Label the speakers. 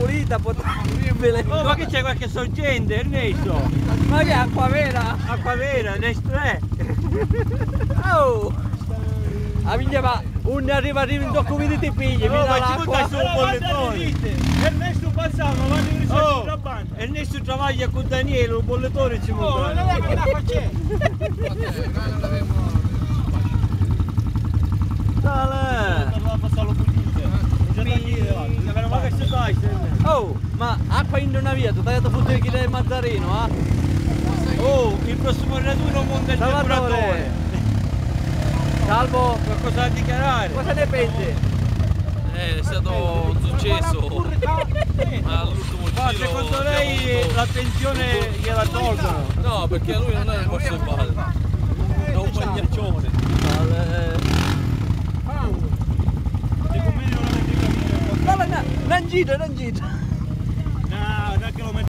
Speaker 1: pulita, potrebile.
Speaker 2: Oh, ma che c'è qualche sorgente, Ernesto?
Speaker 1: Ma che acqua vera?
Speaker 2: Acqua vera, Nestlé.
Speaker 1: Oh! A minchia, ma un arriva in documenti ti pigli, mi
Speaker 2: Oh,
Speaker 1: dà
Speaker 2: ma ci butta
Speaker 1: l'acqua.
Speaker 2: su un bollettone.
Speaker 3: Ernesto passava, vanno in ricerca
Speaker 2: Oh,
Speaker 3: contrabbando.
Speaker 2: Ernesto travaglia con Daniele, un bollettore ci
Speaker 3: Oh,
Speaker 2: butta.
Speaker 3: non è che l'acqua c'è.
Speaker 2: Dale!
Speaker 3: Doveva passarlo ma che si fai?
Speaker 1: Oh, ma acqua in una via, tu hai dato fuori chi del Mazzarino, eh?
Speaker 2: Oh, il prossimo raduno monta il depuratore.
Speaker 1: Salvatore! Salvo,
Speaker 2: Qualcosa da dichiarare?
Speaker 1: cosa ne pensi?
Speaker 4: È stato un successo, ma all'ultimo
Speaker 2: Ma
Speaker 4: giro
Speaker 2: secondo
Speaker 4: abbiamo
Speaker 2: lei
Speaker 4: avuto-
Speaker 2: l'attenzione gliela tolgono?
Speaker 4: No, perché lui non è il vostro padre, è un magnaccione.
Speaker 1: Non giro, non giro.
Speaker 3: No, non è che lo metto.